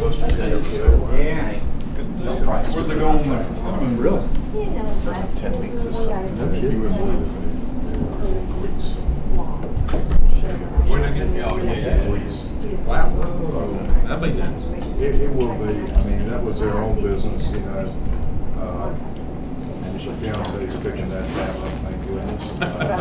Yeah. Where'd they go on the really? 10 weeks or something. No kidding. Where'd they get? Oh, yeah. Wow. So that'd be nice. It will be. I mean, that was their own business, you know. And your fiance is picking that down, thank goodness.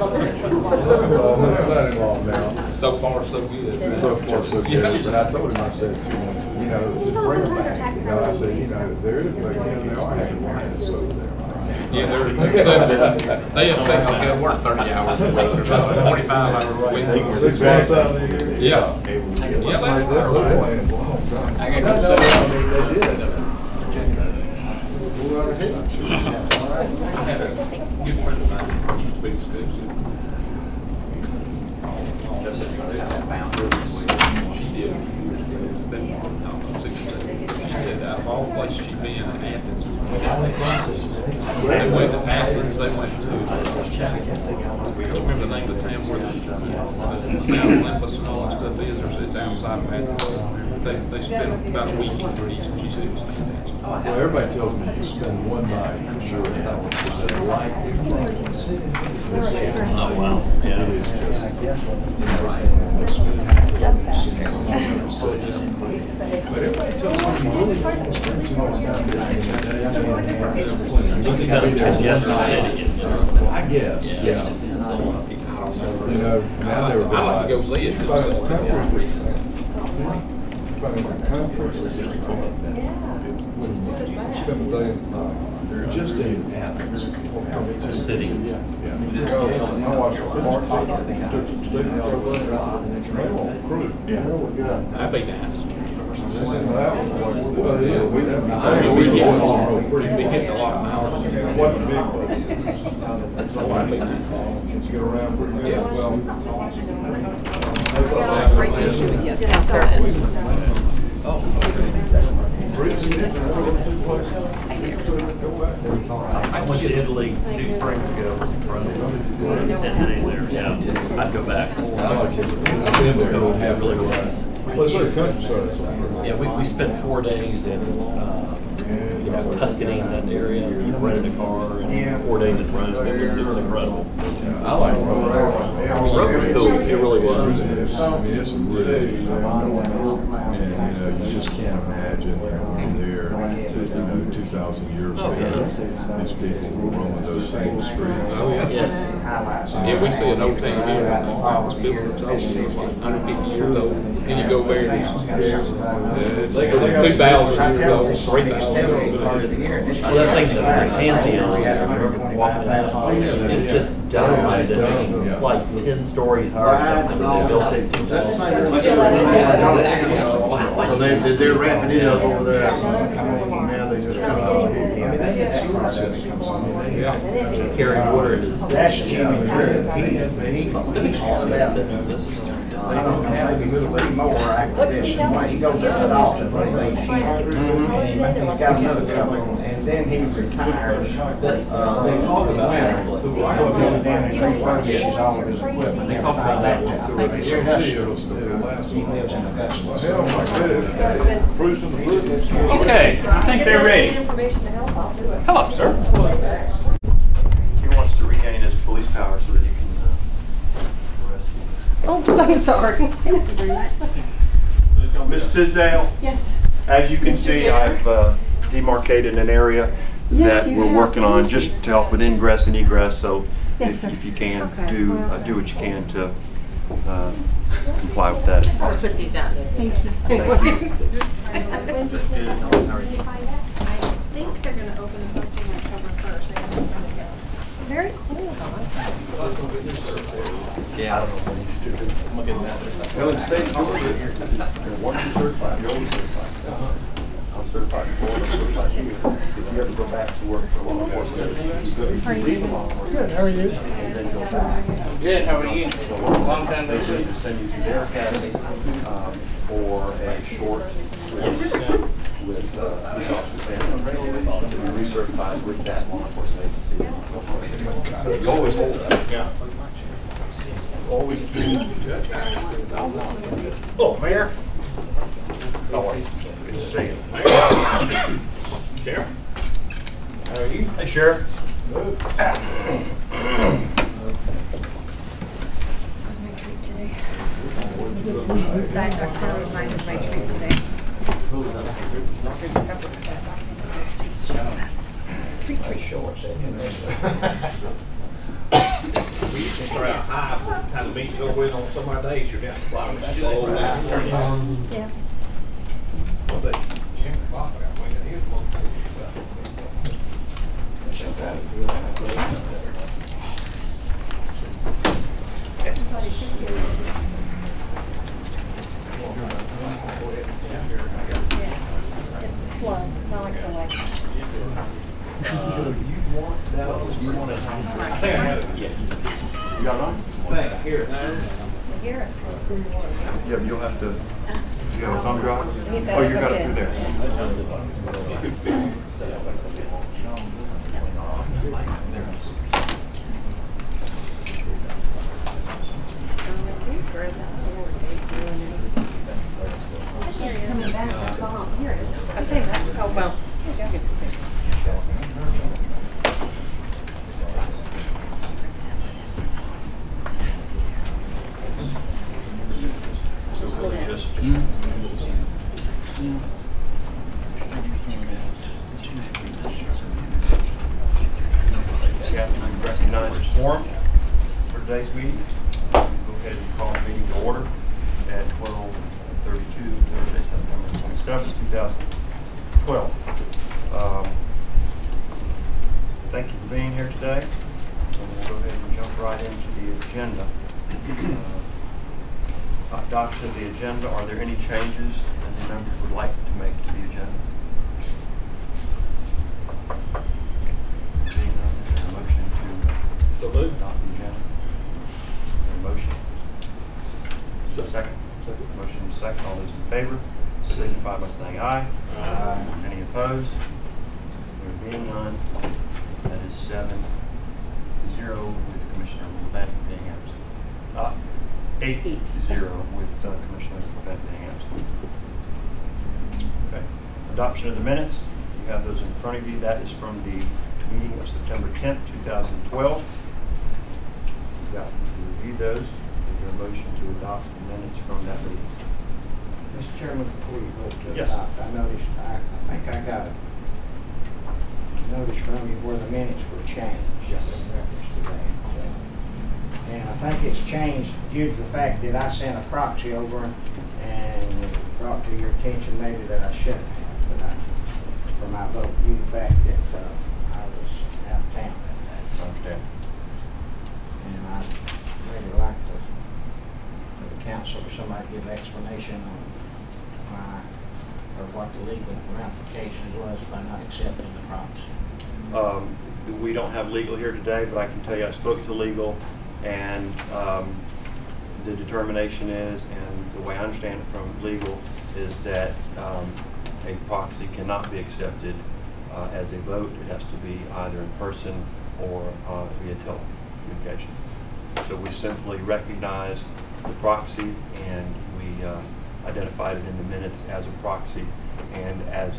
My son-in-law now. So far, so good. So far, so good. But I told him, I said 2 months, you know, just bring them back. You know, I said, you know, there is, but you know, they are having riots over there. Yeah, they're upset. They upset because they work 30 hours a week or something, 25 hours a week. 6 months out of the year. Yeah. Yeah, I got to say, I mean, they did. I had a good friend of mine who used to be at school. She did. She said out of all places she'd been in Athens. They went to Athens, they went to, I don't remember the name of the town where Mount Olympus and all that stuff is, or it's outside of Athens. They spent about a week in Greece, and she said it was fantastic. Well, everybody tells me you spend one night for sure in that one, because they like the problems. Oh, wow. Yeah. It is just, but everybody tells me you really spend too much time Just because of city. Well, I guess, yeah. You know, now they were I like to go see it. Just in Athens. City. Yeah. I watched That'd be nice. Well, yeah, we hit a lot of hours. wasn't big. Get around pretty good. I went to Italy 2 springs ago. It was incredible. 10 days there. Yeah, I'd go back. It was cool. It really was. Yeah, we spent 4 days in Tuscany in that area. We rented a car and 4 days in Rome. It was incredible. I like Rome. Rome was cool. It really was. I mean, it's a really, and you just can't imagine there, 2,000 years ago, these people were roaming those same streets. Oh, yeah. Yes. Yeah, we see an old town here, I think, I was built in it's like 150 years old. Then you go there, it's 2,000 years old, 3,000 years old. The other thing, the Pantheon, I remember walking in, it's this dome that's like 10 stories higher or something. They built it 2,000. So they're wrapping it up over there. Now they just come out here. I mean, they had sewer systems. Carry water into the That's Cumming This is I don't have any little more after this. When he goes up to Austin, and he's got another couple, and then he retires. They talk about it. Going down and refurbishes all of his equipment. They talk about that. He lives in Augusta. Okay, I think they're ready. Come up, sir. He wants to regain his police power so that he can arrest you. Oh, so sorry. Ms. Tisdale? Yes. As you can Mr. see, Jenner? I've demarcated an area Yes, that you we're have. working on just to help with ingress and egress. So Yes, sir. if you can, Okay. do what you can to comply with that. I'll put these out. Thank you. I think they're going to open the posting October 1st. They haven't done it yet. Very cool, huh? Yeah, I don't know what he's doing. I'm looking at that. Well, in state, once you're certified, you're always certified. I'm certified before, I'm certified here. If you ever go back to work for law enforcement, you leave law enforcement. Good, how are you? And then go back. Good, how are you? Long time no They see. just send you to their academy for a short course with police officer family. To be recertified with that law enforcement agency. You always hold that. Yeah. Always keep. Oh, Mayor. How are you? Second. Sheriff? How are you? Hey, Sheriff. That was my treat today. That was my treat today. Treat. Shorts, We used to throw out high, kind of meetings over with on some of our days, you're down to flowers. Yeah. Well, but Jim Clock, I went to his one. Everybody should do it. Yeah. It's slow. It's not like the light. You want that, you want it? I think I have it. Yeah. You got it on? I think I hear it now. Hear it. Yeah, but you'll have to, you got a thumb drive? He's got Oh, it you got hooked it in. through there. Coming back, I saw him. Here it is. Okay. Oh, well. Here you go. So really just. Recognize this forum for today's meeting. Go ahead and call the meeting to order at 12:32, Thursday, September 27, 2012. Thank you for being here today. And we'll go ahead and jump right into the agenda. Adoption of the agenda. Are there any changes that the members would like to make to the agenda? Being none, is there a motion to Salute. adopt the agenda? Is there a motion? Second. Motion is second. All those in favor signify by saying aye. Aye. Any opposed? There being none, that is 7-0 with Commissioner Levent being absent. 8-0 with Commissioner Levent being absent. Okay. Adoption of the minutes. You have those in front of you. That is from the meeting of September 10th, 2012. You've got to review those. Is there a motion to adopt the minutes from that meeting? Mr. Chairman, before you go to Yes. adopt, I noticed, I think I got a notice from you where the minutes were changed. Yes. In reference to that. And I think it's changed due to the fact that I sent a proxy over and it brought to your attention maybe that I shouldn't have, but for my vote, due to the fact that I was out of town that day. I understand. And I'd really like to, for the council or somebody give an explanation on why, or what the legal ramifications was by not accepting the proxy. We don't have legal here today, but I can tell you I spoke to legal, and the determination is, and the way I understand it from legal, is that a proxy cannot be accepted as a vote. It has to be either in person or via telecommunications. So we simply recognized the proxy, and we identified it in the minutes as a proxy, and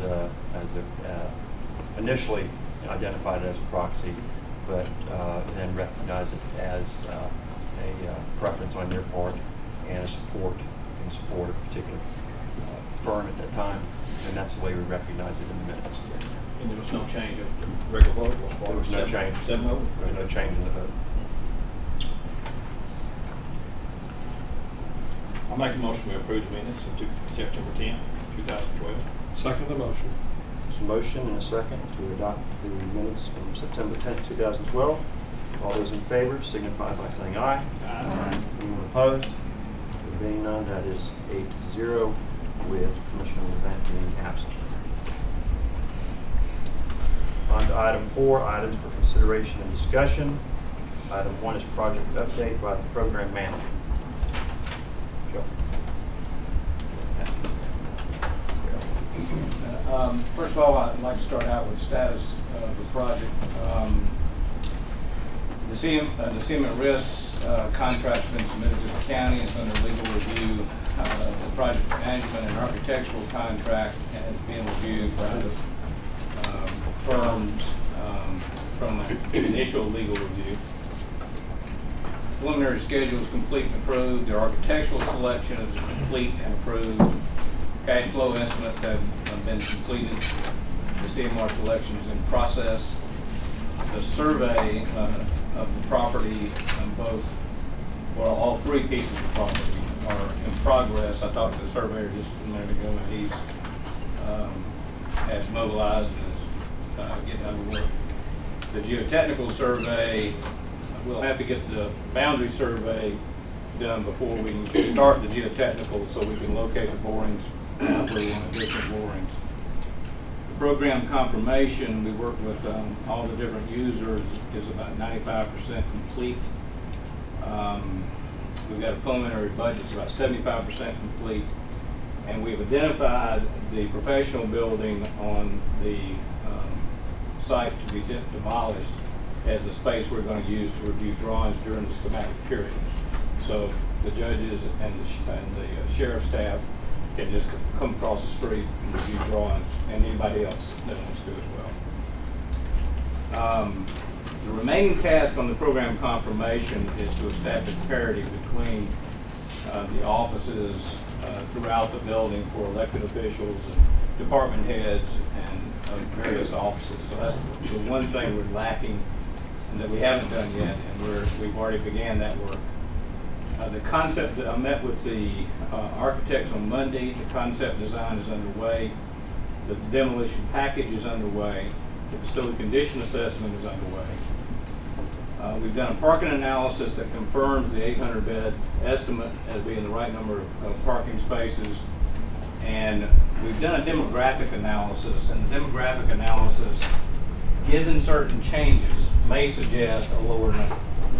initially identified it as a proxy, but then recognized it as a preference on their part and a support of a particular firm at that time, and that's the way we recognize it in the minutes. And there was no change of the regular vote? There was no change. 7-0? There was no change in the vote. I'll make a motion we approve the minutes of September 10, 2012. Second the motion. There's a motion and a second to adopt the minutes from September 10th, 2012. All those in favor signify by saying aye. Aye. Anyone opposed? There being none, that is 8-0 with Commissioner Levent being absent. On to item 4, items for consideration and discussion. Item 1 is project update by the program manager. Joe. First of all, I'd like to start out with status of the project. The cement risk contract's been submitted to the county. It's under legal review the project management and architectural contract has been reviewed by the firms from an initial legal review. Preliminary schedule is complete and approved. The architectural selection is complete and approved. Cash flow estimates have been completed. The CMR selection is in process. The survey of the property on all three pieces of property are in progress. I talked to the surveyor just a minute ago, and he's has mobilized and is getting out of work. The geotechnical survey, we'll have to get the boundary survey done before we can start the geotechnical, so we can locate the borings where we want additional borings. The program confirmation, we worked with all the different users, is about 95% complete. We've got a preliminary budget, it's about 75% complete. And we've identified the professional building on the site to be demolished as the space we're going to use to review drawings during the schematic period. So the judges and the sheriff's staff can just come across the street and review drawings, and anybody else that wants to as well. The remaining task on the program confirmation is to establish parity between the offices throughout the building for elected officials and department heads and various offices. So that's the one thing we're lacking and that we haven't done yet, and we've already began that work. The concept, I met with the architects on Monday. The concept design is underway. The demolition package is underway. The facility condition assessment is underway. We've done a parking analysis that confirms the 800-bed estimate as being the right number of parking spaces. And we've done a demographic analysis, and the demographic analysis, given certain changes, may suggest a lower number.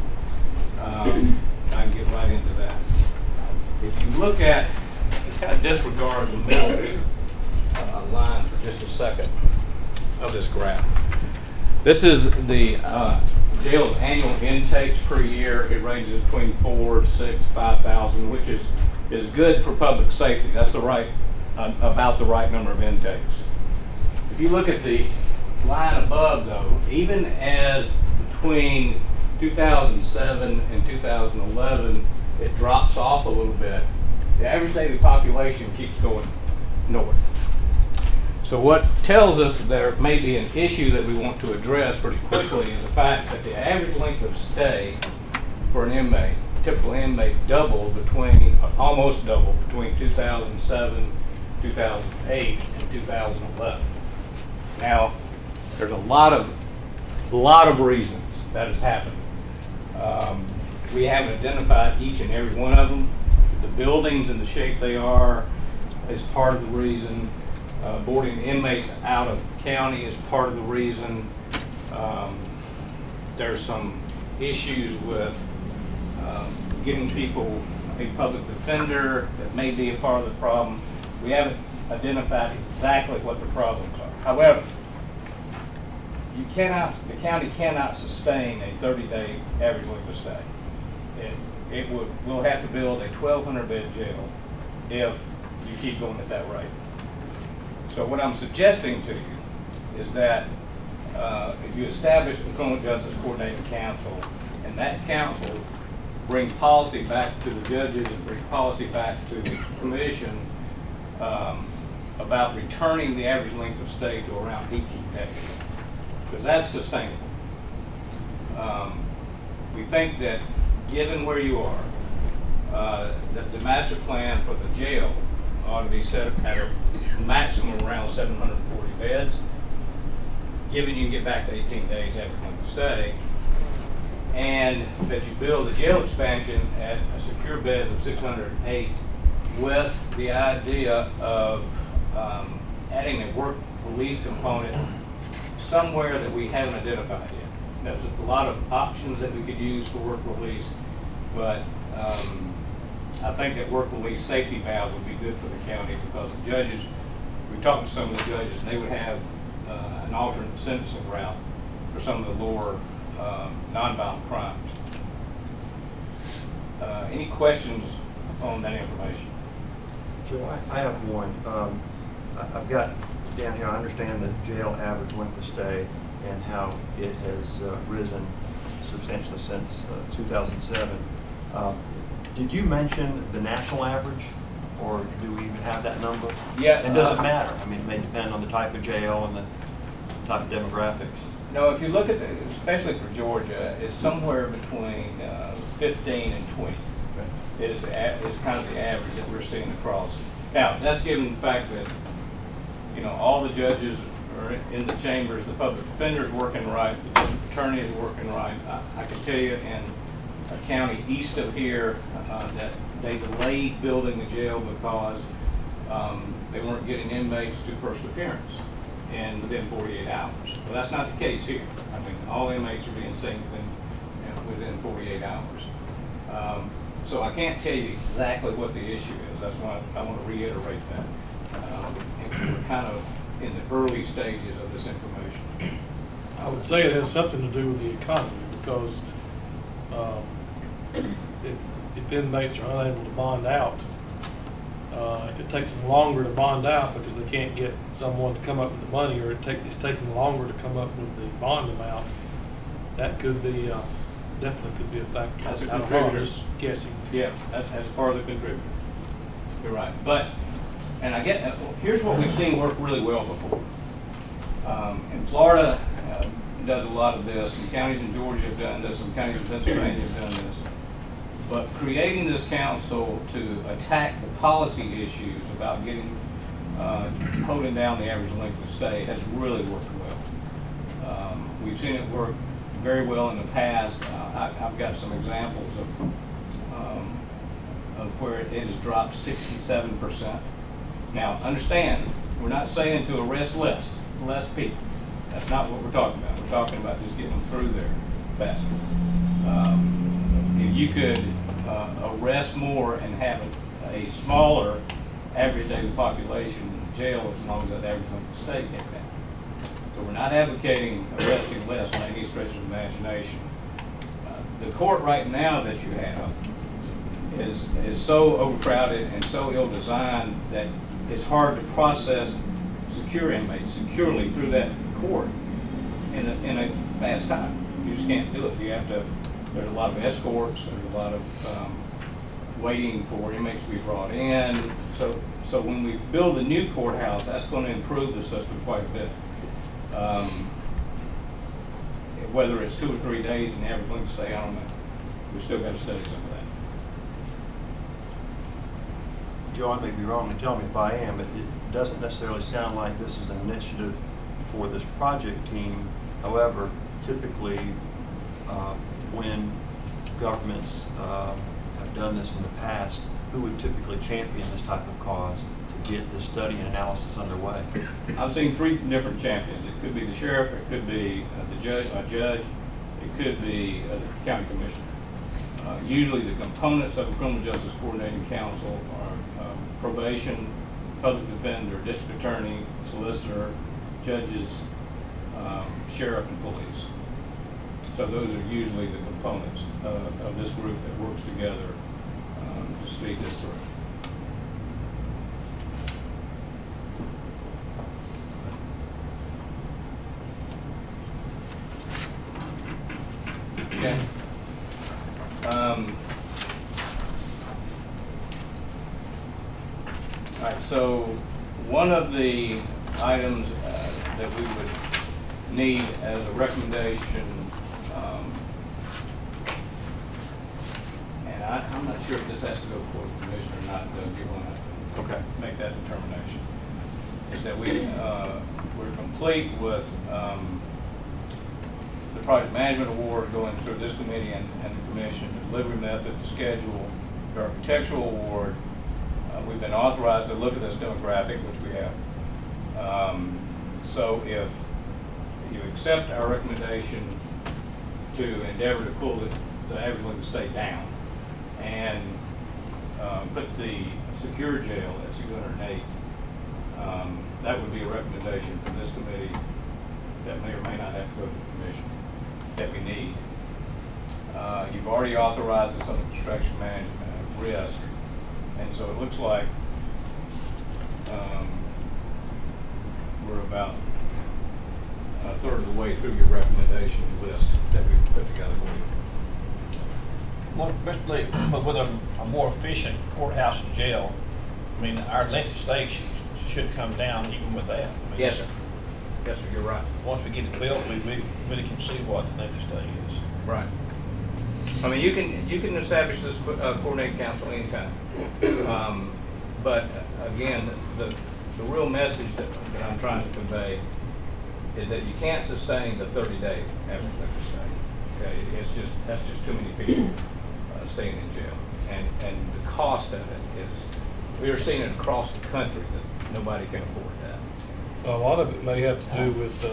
I can get right into that. If you look at, let's kind of disregard the middle line for just a second of this graph. This is the jail's annual intakes per year. It ranges between 4,000 to 6,000, 5,000, which is good for public safety. That's the right, about the right number of intakes. If you look at the line above, though, even as between 2007 and 2011, it drops off a little bit. The average daily population keeps going north. So what tells us that there may be an issue that we want to address pretty quickly is the fact that the average length of stay for an inmate, typical inmate, almost doubled between 2007, 2008, and 2011. Now, there's a lot of reasons that has happened. We haven't identified each and every one of them. The buildings and the shape they are is part of the reason. Boarding inmates out of the county is part of the reason. There's some issues with getting people a public defender that may be a part of the problem. We haven't identified exactly what the problems are. However, the county cannot sustain a 30-day average length of stay. We'll have to build a 1,200-bed jail if you keep going at that rate. So what I'm suggesting to you is that if you establish the Criminal Justice Coordinating Council, and that council brings policy back to the judges and brings policy back to the commission about returning the average length of stay to around 18 days, because that's sustainable. We think that given where you are, that the master plan for the jail ought to be set at a maximum around 740 beds, given you can get back to 18 days average length of stay, and that you build a jail expansion at a secure beds of 608 with the idea of adding a work release component somewhere that we haven't identified yet. There's a lot of options that we could use for work release, but I think that work release safety valve would be good for the county, because the judges, we talked to some of the judges, and they would have an alternate sentencing route for some of the lower nonviolent crimes. Any questions on that information? Joe, I have one. I've got down here, I understand the jail average length of stay and how it has risen substantially since 2007. Did you mention the national average, or do we even have that number? Yeah. And does it matter? I mean, it may depend on the type of jail and the type of demographics. No, if you look at especially for Georgia, it's somewhere between 15 and 20. Okay. It's kind of the average that we're seeing across. Now, that's given the fact that, you know, all the judges are in the chambers, the public defender's working right, the district attorney is working right. I can tell you in a county east of here that they delayed building the jail because they weren't getting inmates to first appearance and within 48 hours. Well, that's not the case here. I mean, all inmates are being seen within 48 hours. So I can't tell you exactly what the issue is. That's why I want to reiterate that. We're kind of in the early stages of this information. I would say it has something to do with the economy, because if inmates are unable to bond out, if it takes them longer to bond out because they can't get someone to come up with the money, or it's taking longer to come up with the bond amount, that could be definitely could be a factor. That's a I don't know, contributor. I'm just guessing. Yeah, that's part of the contributor. You're right. But, and I get, here's what we've seen work really well before. In Florida, does a lot of this. Some counties in Georgia have done this. Some counties in Pennsylvania have done this. But creating this council to attack the policy issues about holding down the average length of stay has really worked well. We've seen it work very well in the past. I've got some examples of where it has dropped 67%. Now, understand, we're not saying to arrest less people. That's not what we're talking about. We're talking about just getting them through there faster. If you could arrest more and have a smaller average daily population in the jail, as long as that average length of stay came down. So we're not advocating arresting less by any stretch of imagination. The court right now that you have is so overcrowded and so ill-designed that it's hard to process secure inmates securely through that court in a fast time. You just can't do it. You have to. There's a lot of escorts. There's a lot of waiting for inmates to be brought in. So when we build a new courthouse, that's going to improve the system quite a bit. Whether it's 2 or 3 days in the average length of stay, I don't know. We've still got to study some of that. Joe, I may be wrong, and tell me if I am, but it doesn't necessarily sound like this is an initiative for this project team. However, typically when governments have done this in the past, who would typically champion this type of cause to get the study and analysis underway? I've seen 3 different champions. It could be the sheriff, it could be a judge, it could be the county commissioner. Usually the components of a criminal justice coordinating council are probation, public defender, district attorney, solicitor, judges, sheriff, and police. So those are usually the components of this group that works together to speed this through. Okay. All right, so one of the items that we would need as a recommendation, and I'm not sure if this has to go before the commission or not, Doug, you're going to make that determination, is that we're complete with the project management award going through this committee and the commission, the delivery method, the schedule, the architectural award. We've been authorized to look at this demographic, which we have. So if you accept our recommendation to endeavor to pull the average length of stay down and put the secure jail at 608, that would be a recommendation from this committee that may or may not have to go to the commission that we need. You've already authorized us on the construction management risk, and so it looks like we're about a third of the way through your recommendation list that we put together for you. Well, Mr. Lee, with a more efficient courthouse and jail, I mean, our length of stay should come down even with that. I mean, Yes, sir. Yes, sir, you're right. Once we get it built, we really can see what the length of stay is. Right. I mean, you can establish this coordinated council anytime. But again, the real message that I'm trying to convey is that you can't sustain the 30-day average length of stay. Okay, that's just too many people staying in jail, and the cost of it is, we are seeing it across the country that nobody can afford that. A lot of it may have to do with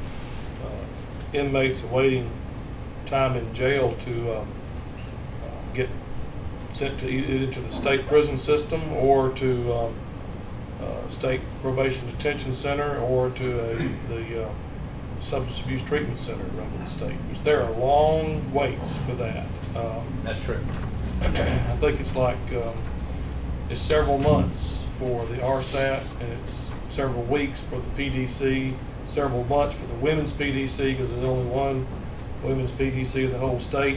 inmates awaiting time in jail to get sent to either to the state prison system or to state probation detention center or to the substance abuse treatment center run by the state. There are long waits for that. That's true. I think it's like it's several months for the RSAT, and it's several weeks for the PDC, several months for the women's PDC, because there's only one women's PDC in the whole state.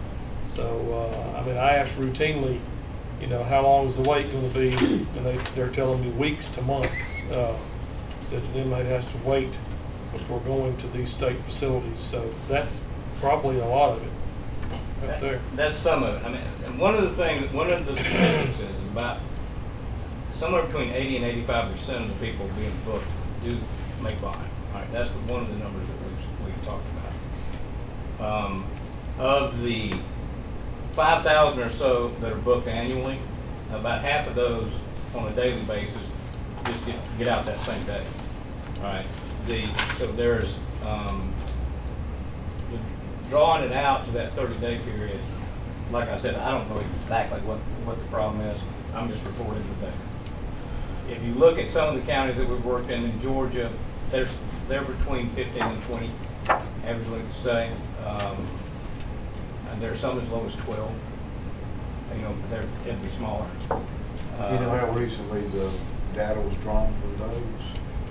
So, I mean, I ask routinely, you know, how long is the wait going to be? And they're telling me weeks to months that an inmate has to wait before going to these state facilities. So that's probably a lot of it right there. That's some of it. I mean, and one of the statistics is about somewhere between 80 and 85% of the people being booked do make bond. All right, that's one of the numbers that we've talked about. Of the 5,000 or so that are booked annually, about half of those on a daily basis just get out that same day. All right. So there's drawing it out to that 30-day period. Like I said, I don't know exactly what the problem is. I'm just reporting the data. If you look at some of the counties that we've worked in Georgia, they're between 15 and 20 average length of stay. And there are some as low as 12. You know, they tend to be smaller. You know how recently the data was drawn for those?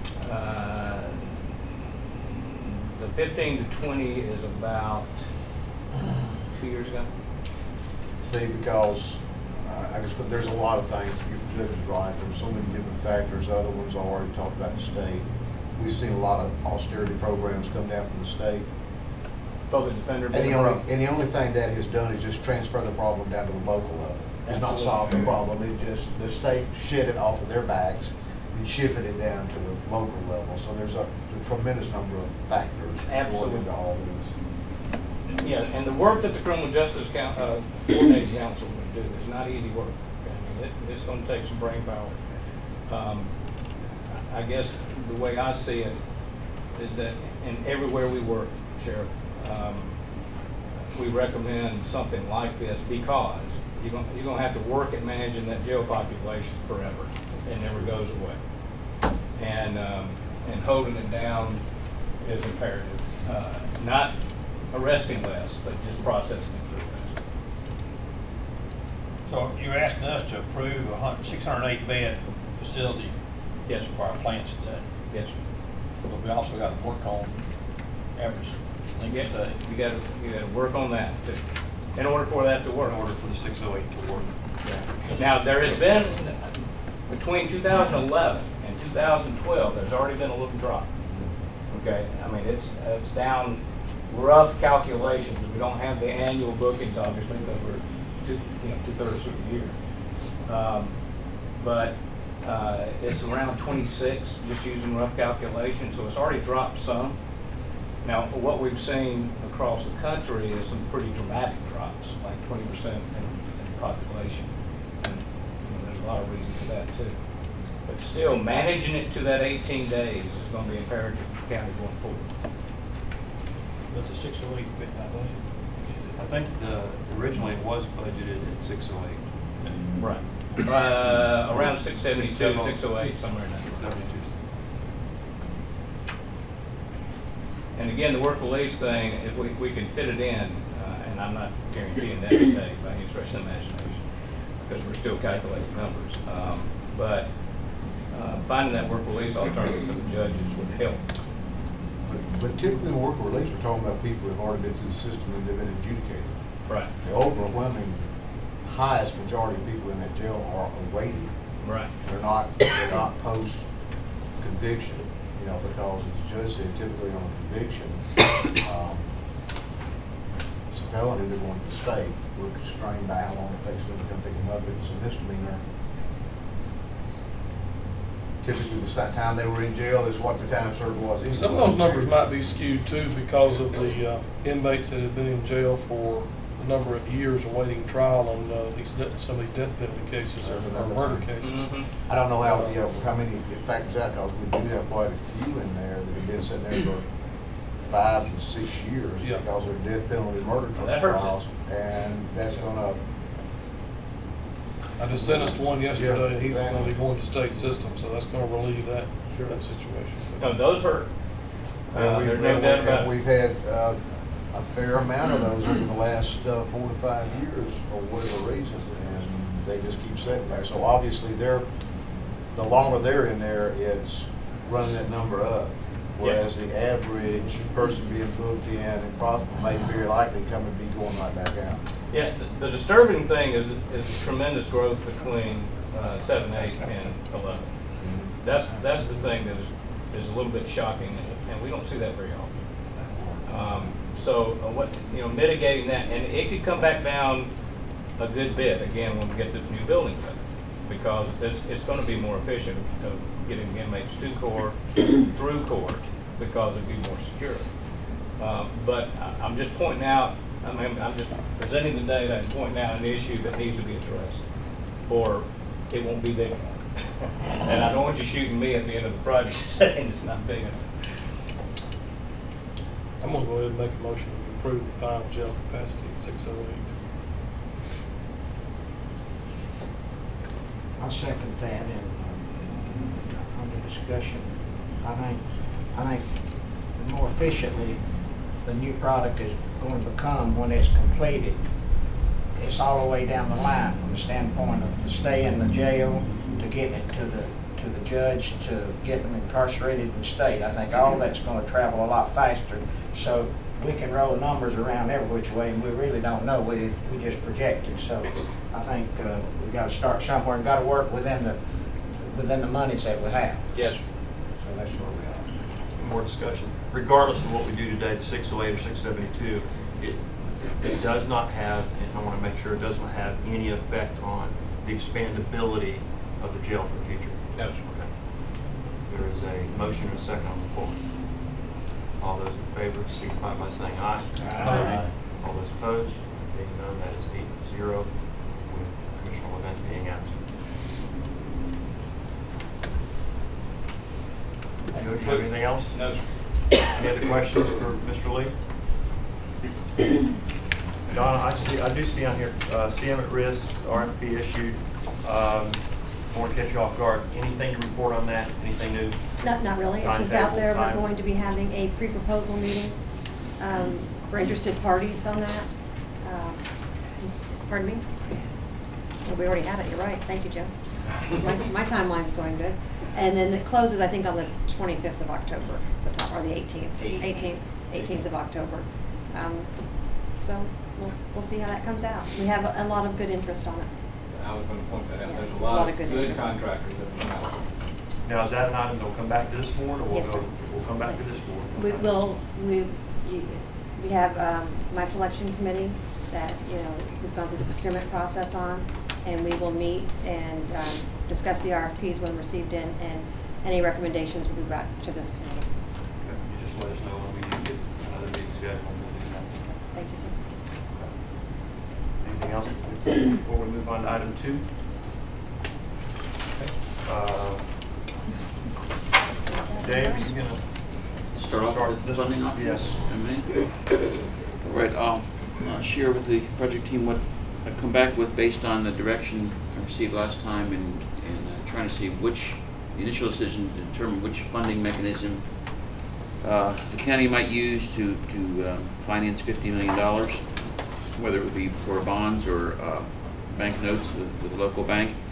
The 15 to 20 is about 2 years ago. See, because I just there's a lot of things. You're right. There's so many different factors. Other ones I already talked about the state. We've seen a lot of austerity programs come down from the state. Public defender. And the only thing that has done is just transfer the problem down to the local level. It's not solved the problem. It just the state shed it off of their backs and shifted it down to the local level. So there's a tremendous number of factors going into all this. Yeah, and the work that the Criminal Justice Coordinating Council would do is not easy work. I mean, it's going to take some brain power. I guess the way I see it is that everywhere we work, Sheriff, we recommend something like this because you're going to have to work at managing that jail population forever. It never goes away. And holding it down is imperative. Not arresting less, but just processing it through faster. So you're asking us to approve a 608-bed facility, yes, for our plants today? Yes. But we also got to work on average length of stay. You got to work on that too, in order for that to work. In order for the 608 to work. Yeah. Now there has been between 2011 and 2012. There's already been a little drop. Okay, I mean it's down. Rough calculations. We don't have the annual bookings, obviously, because we're two-thirds through the year. But it's around 26, just using rough calculations. So it's already dropped some. Now, what we've seen across the country is some pretty dramatic drops, like 20% in population. And there's a lot of reasons for that too. But still, managing it to that 18 days is going to be imperative for the county going forward. Does the 608 fit that budget? I think originally it was budgeted at 608. Right. Around 672, 608, somewhere in there. 672. And again, the work release thing, if we can fit it in, and I'm not guaranteeing that today by any stretch of the imagination, because we're still calculating numbers. But finding that work release alternative for the judges would help. But typically in work release, we're talking about people who have already been through the system and they've been adjudicated. Right. The overwhelming highest majority of people in that jail are awaiting. Right. They're not post conviction, you know, because as the judge said, typically on a conviction, it's a felony they're going to stay. We're constrained by how long it takes them to come pick them up. If it's a misdemeanor, typically the time they were in jail is what the time served was. Anyway. Some of those numbers might be skewed too because of the inmates that have been in jail for a number of years awaiting trial on some of these death penalty cases or murder cases. I don't know how many it factors out, because we do have quite a few in there that have been sitting there for 5 and 6 years because they're death penalty murder trials, and that's gonna. I just sentenced one yesterday, and he's going to be going to state system, so that's going to relieve that situation. No, those hurt. And we've had a fair amount of those over the last 4 to 5 years for whatever reason, and they just keep sitting there. So obviously, the longer they're in there, it's running that number up. Whereas the average person being booked in and probably may very likely come and be going right back out. Yeah, the disturbing thing is tremendous growth between 7, 8, and 11. That's the thing that is a little bit shocking, and we don't see that very often. Mitigating that, and it could come back down a good bit again when we get the new building done, because it's going to be more efficient of getting inmates to court through court, because it'd be more secure. But I'm just pointing out. I mean, I'm just presenting the data and pointing out an issue that needs to be addressed, or it won't be big enough. And I don't want you shooting me at the end of the project saying it's not big enough. I'm going to go ahead and make a motion to improve the final jail capacity at 608. I'll second that, and under discussion, I think the more efficiently the new product is going to become when it's completed, it's all the way down the line from the standpoint of the stay in the jail to getting it to the judge to get them incarcerated in state. I think all that's going to travel a lot faster, so we can roll numbers around every which way, and we really don't know. We just projected. So I think we got to start somewhere and got to work within the monies that we have. Yes. So that's where we are. More discussion. Regardless of what we do today, to 608 or 672, it does not have, and I want to make sure it does not have any effect on the expandability of the jail for the future. No. Okay. There is a motion and a second on the floor. All those in favor signify by saying aye. Aye. All those opposed, being none, that is 8-0, with Commissioner Levent being absent. Do you have anything else? No, sir. Any other questions for Mr. Lee? Donna, I do see on here, CM at risk, RFP issued. I want to catch you off guard. Anything to report on that? Anything new? Not really. It's just out there. We're going to be having a pre-proposal meeting for interested parties on that. Pardon me? Well, we already have it. You're right. Thank you, Joe. My timeline's going good. And then it closes, I think, on the 25th of October, or the 18th of October. So we'll see how that comes out. We have a lot of good interest on it. I was going to point that out. Yeah, There's a lot of good interest. Contractors that come out. Now, is that an item that will come back to this board, or Yes, sir. we'll come back to this board? We have my selection committee that we've gone through the procurement process on, and we will meet and discuss the RFPs when received in, and any recommendations will be brought to this committee. Okay. You just let us know when we need to get another meeting scheduled. Thank you, sir. Anything else before we move on to item 2? Dave, are you going to start off with this funding one? options? Yes. All right, I'll share with the project team what I've come back with based on the direction I received last time and trying to see which the initial decision to determine which funding mechanism the county might use to finance $50 million, whether it would be for bonds or bank notes with a local bank.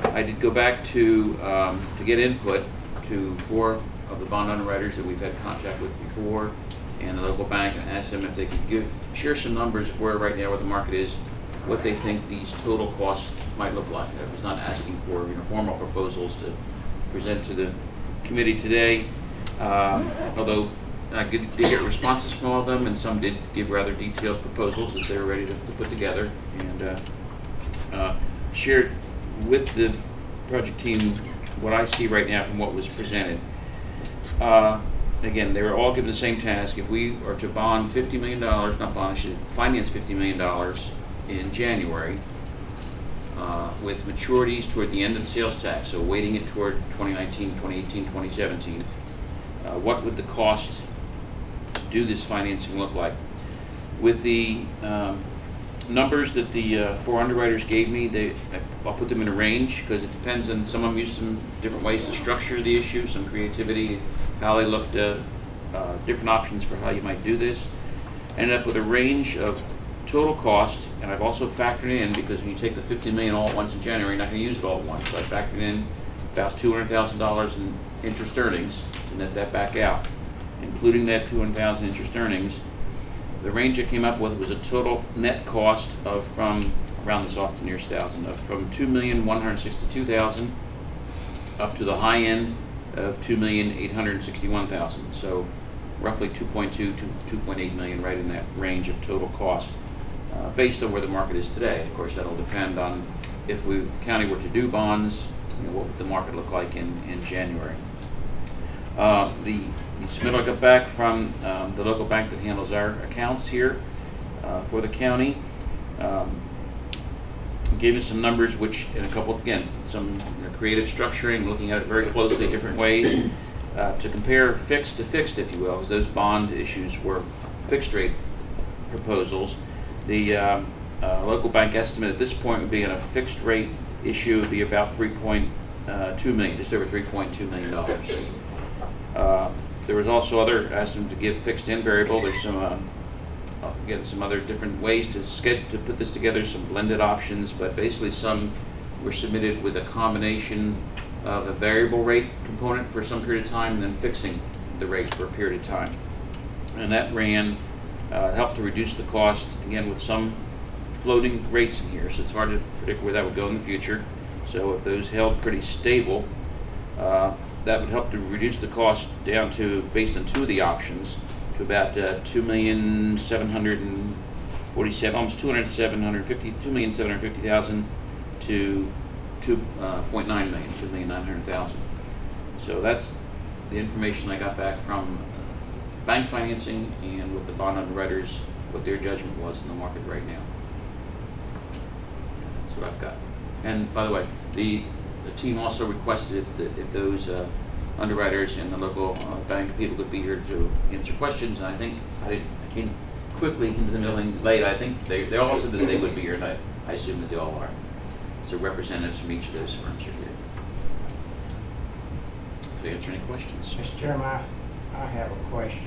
I did go back to get input to 4 of the bond underwriters that we've had contact with before, and the local bank, and asked them if they could share some numbers of where right now where the market is, what they think these total costs might look like. I was not asking for formal proposals to present to the committee today, although I did get responses from all of them, and some did give rather detailed proposals that they were ready to put together, and shared with the project team what I see right now from what was presented. Again, they were all given the same task. If we are to bond $50 million, not bond, I should finance $50 million in January, with maturities toward the end of the sales tax, so weighting it toward 2019, 2018, 2017, what would the cost to do this financing look like? With the numbers that the 4 underwriters gave me, I'll put them in a range because it depends on, some of them use some different ways to structure the issue, some creativity, how they looked at different options for how you might do this. Ended up with a range of total cost, and I've also factored in, because when you take the $50 million all at once in January, you're not going to use it all at once, so I factored in about $200,000 in interest earnings to net that back out. Including that $200,000 interest earnings, the range I came up with was a total net cost of, from around this off to nearest thousand, of from $2,162,000 up to the high end of $2,861,000. So roughly 2.2 to 2.8 million, right in that range of total cost, based on where the market is today. Of course, that'll depend on if the county were to do bonds, what would the market look like in January. The submittal I got back from the local bank that handles our accounts here for the county gave us some numbers, which in a couple, again, some creative structuring, looking at it very closely, different ways to compare fixed to fixed, if you will, because those bond issues were fixed rate proposals. The local bank estimate at this point would be in a fixed rate issue would be about 3.2 million, just over $3.2 million. There was also other estimates to give fixed and variable. There's some again, some other different ways to put this together, some blended options, but basically some were submitted with a combination of a variable rate component for some period of time and then fixing the rate for a period of time. And that helped to reduce the cost, again, with some floating rates in here, so it's hard to predict where that would go in the future. So if those held pretty stable, that would help to reduce the cost down to, based on 2 of the options, to about $2,747,000, almost $2,750,000 to 2.9 million, $2,900,000. So that's the information I got back from bank financing and with the bond underwriters, what their judgment was in the market right now. That's what I've got. And by the way, the team also requested that if those underwriters and the local bank people could be here to answer questions, and I think I came quickly into the building late. I think they all said that they would be here, and I assume that they all are. So representatives from each of those firms are here to answer any questions. Mr. Chairman, I have a question.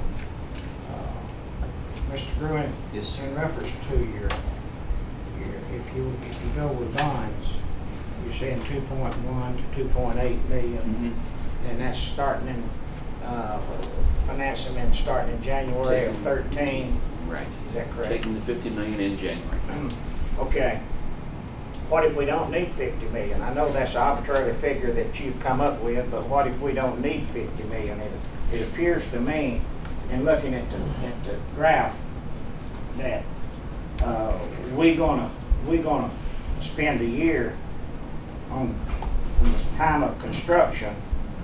Mr. Gruen, yes, in reference to your if you go with bonds, you're saying 2.1 to 2.8 million, and that's starting in financing and starting in January of 13. Right. Is that correct? Taking the 50 million in January. Okay. What if we don't need 50 million? I know that's an arbitrary figure that you've come up with, but what if we don't need 50 million? It appears to me, in looking at the graph, that we're gonna spend a year on from the time of construction,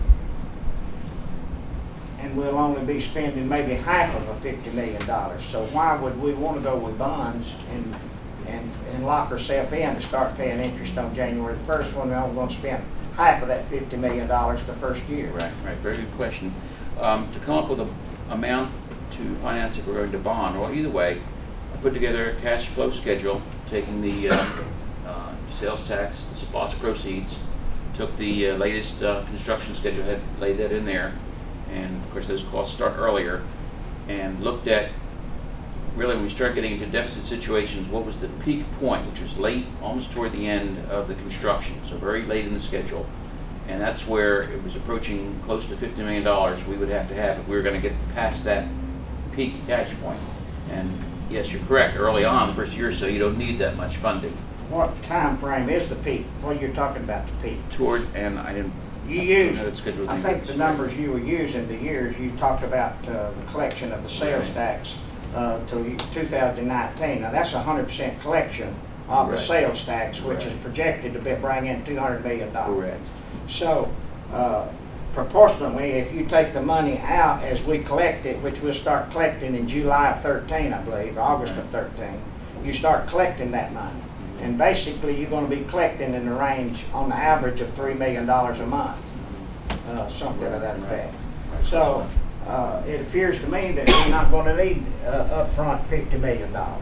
and we'll only be spending maybe half of the $50 million. So why would we want to go with bonds and lock ourselves in to start paying interest on January the 1st when we're only going to spend half of that $50 million the first year? Right, very good question. To come up with an amount to finance if we're going to bond, or either way, I put together a cash flow schedule, taking the sales tax, the SPLOST proceeds, took the latest construction schedule, had laid that in there, and of course those costs start earlier, and looked at really when we start getting into deficit situations, what was the peak point, which was late, almost toward the end of the construction, so very late in the schedule. And that's where it was approaching close to $50 million we would have to have if we were going to get past that peak cash point. And yes, you're correct, early on, the first year or so, you don't need that much funding. What time frame is the peak? What you're talking about, the peak? Toward, and I didn't, You used, scheduled I think the numbers you were using, the years, you talked about the collection of the sales tax till 2019. Now that's 100% collection of the sales tax, which is projected to bring in $200 million. Correct. So proportionately, if you take the money out as we collect it, which we'll start collecting in July of 13, I believe, August of 13, you start collecting that money. And basically, you're going to be collecting in the range, on the average, of $3 million a month, something to that effect. So it appears to me that we're not going to need upfront $50 million. Not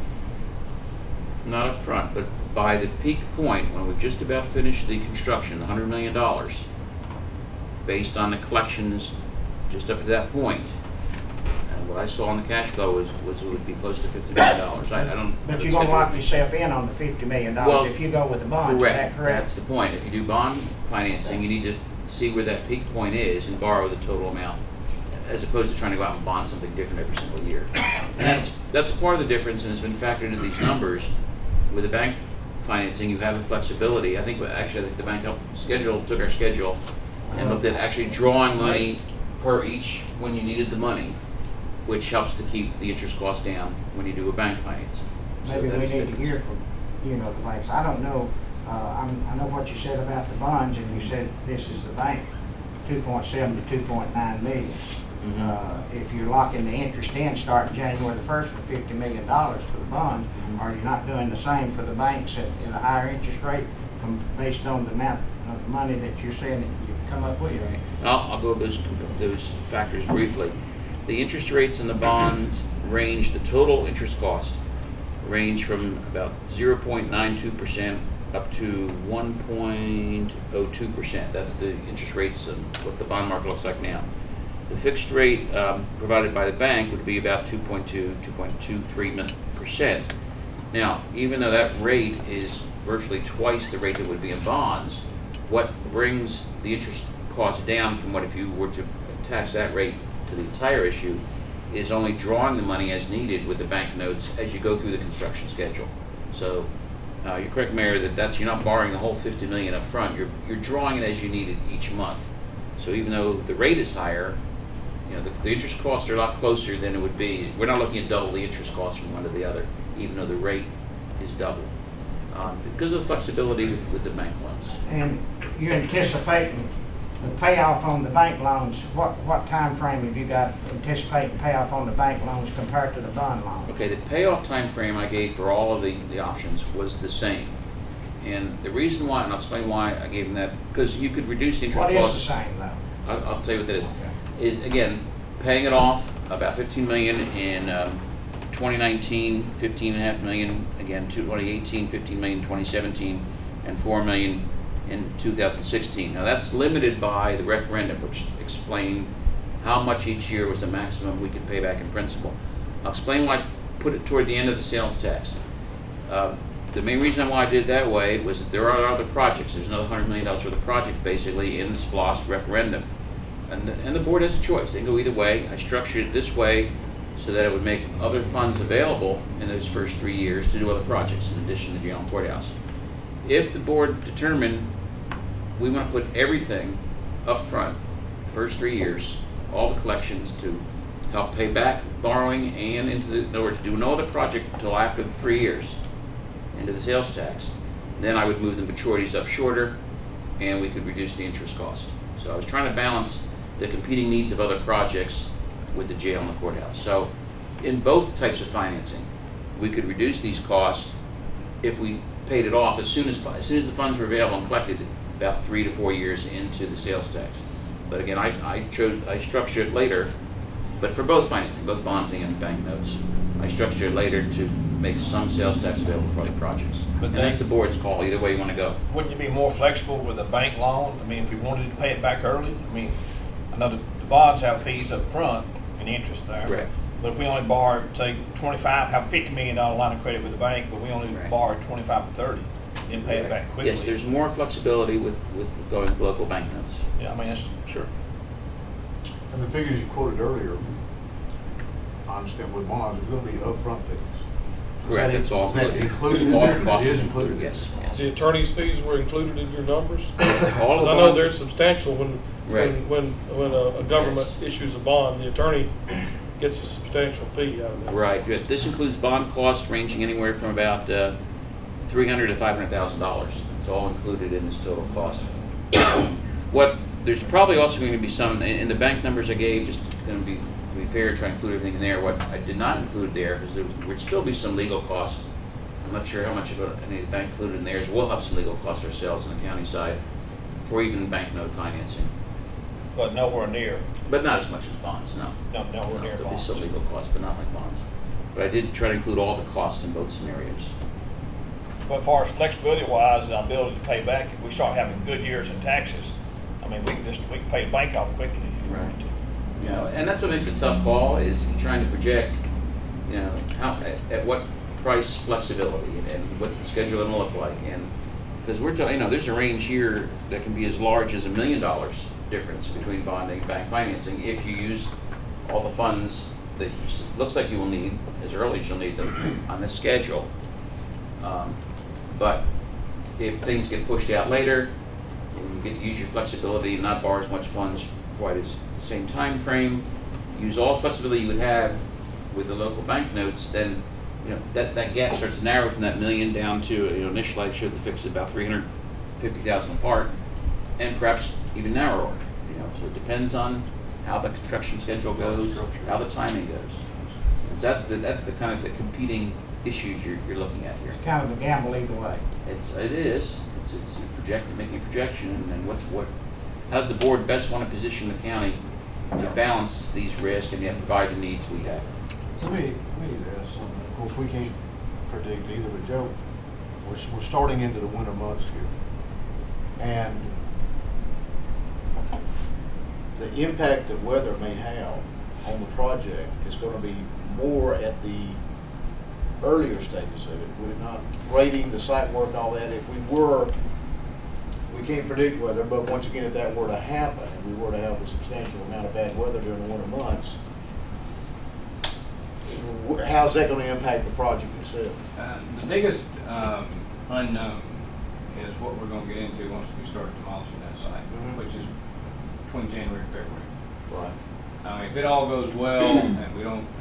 up front, but by the peak point, when we've just about finished the construction, the $100 million, based on the collections just up to that point, and what I saw in the cash flow was it would be close to $50 million. I don't. But you're going to lock yourself in on the $50 million if you go with the bond. Correct. Is that correct? That's the point. If you do bond financing, you need to see where that peak point is and borrow the total amount, as opposed to trying to go out and bond something different every single year. And that's part of the difference, and has been factored into these numbers. With the bank financing, you have the flexibility. I think actually the bank took our schedule and looked at actually drawing money per each when you needed the money, which helps to keep the interest costs down when you do a bank finance. Maybe we need to hear from, the banks. I don't know. I know what you said about the bonds, and you said this is the bank, 2.7 to 2.9 million. If you're locking the interest in starting January the 1st for $50 million for the bonds, are you not doing the same for the banks at a higher interest rate based on the amount of money that you're saying that you've come up with? I'll go over those factors briefly. The interest rates in the bonds range, the total interest cost range from about 0.92% up to 1.02%. That's the interest rates and what the bond market looks like now. The fixed rate provided by the bank would be about 2.23%. Now, even though that rate is virtually twice the rate that would be in bonds, what brings the interest cost down from what if you were to attach that rate to the entire issue is only drawing the money as needed with the bank notes as you go through the construction schedule. So you're correct, Mayor, you're not borrowing the whole $50 million up front. You're drawing it as you need it each month. So even though the rate is higher, the interest costs are a lot closer than it would be. We're not looking at double the interest costs from one to the other, even though the rate is double, because of the flexibility with the bank loans. And you're anticipating the payoff on the bank loans. What time frame have you got anticipating payoff on the bank loans compared to the bond loans? Okay, the payoff time frame I gave for all of the options was the same. And the reason why, and I'll explain why I gave them that, because you could reduce the interest costs. What is the same, though? I'll tell you what that is. Is again, paying it off, about $15 million in 2019, $15.5 million, again, 2018, $15 million, 2017, and $4 million in 2016. Now that's limited by the referendum, which explained how much each year was the maximum we could pay back in principal. I'll explain why I put it toward the end of the sales tax. The main reason why I did it that way was that there are other projects. There's another $100 million worth of projects basically in the SPLOST referendum. And the board has a choice. They can go either way. I structured it this way so that it would make other funds available in those first 3 years to do other projects in addition to the jail and courthouse. If the board determined we want to put everything up front, first 3 years, all the collections to help pay back borrowing and in other words, do no other project until after the 3 years into the sales tax, then I would move the maturities up shorter and we could reduce the interest cost. So I was trying to balance the competing needs of other projects with the jail and the courthouse. So in both types of financing, we could reduce these costs if we paid it off as soon as the funds were available and collected about 3 to 4 years into the sales tax. But again, I structured it later, but for both financing, both bonding and bank notes, I structured it later to make some sales tax available for other projects. But that's the board's call, either way you want to go. Wouldn't you be more flexible with a bank loan? I mean, if we wanted to pay it back early, I mean, I know the bonds have fees up front and interest there. Correct. But if we only borrowed, say, 25, have a $50 million line of credit with the bank, but we only borrowed 25 to 30, and pay it back quickly. Yes, there's more flexibility with going with local banknotes. Yeah, I mean, that's Sure. And the figures you quoted earlier, I understand with bonds, there's gonna be upfront fees. Correct, it's all Is that included. included in All there? costs It is included, included? yes, yes. The attorney's fees were included in your numbers? All Because the I know bond- they're substantial when, Right. when a government issues a bond, the attorney gets a substantial fee out of that. Right, good. This includes bond costs ranging anywhere from about $300,000 to $500,000. It's all included in this total cost. There's probably also going to be some, in the bank numbers I gave, just going to be fair, try to include everything in there. What I did not include there, because there would still be some legal costs. I'm not sure how much of any of the bank included in there is. We'll have some legal costs ourselves on the county side for even banknote financing. but nowhere near. But not as much as bonds, no. Nowhere near There'll be bonds. some legal costs, but not like bonds. But I did try to include all the costs in both scenarios. But as far as flexibility wise and our ability to pay back, if we start having good years in taxes, I mean, we can pay the bank off quickly if we want to. You know, and that's what makes it a tough call, is trying to project, you know, at what price flexibility and what's the schedule going to look like. And because we're talking, you know, there's a range here that can be as large as $1 million difference between bonding and bank financing if you use all the funds that looks like you will need as early as you'll need them on the schedule. But if things get pushed out later, you get to use your flexibility and not borrow as much funds quite as the same time frame, use all flexibility you would have with the local banknotes, then you know that gap starts to narrow from that $1 million down to, you know, initially I showed the fix about $350,000 apart, and perhaps even narrower. You know, so it depends on how the construction schedule goes, how the timing goes. And so that's the kind of the competing issues you're looking at here. It's kind of a gamble either way. It's making a projection, and how does the board best want to position the county to balance these risks and yet provide the needs we have? Let me ask, of course, we can't predict either, but Joe, we're starting into the winter months here. And the impact that weather may have on the project is going to be more at the earlier stages of it, would it not? Grading, the site work, and all that. If we can't predict weather, but once again, if that were to happen, and we were to have a substantial amount of bad weather during the winter months, how's that going to impact the project itself? The biggest unknown is what we're going to get into once we start demolishing that site, which is between January and February. Right. If it all goes well and we don't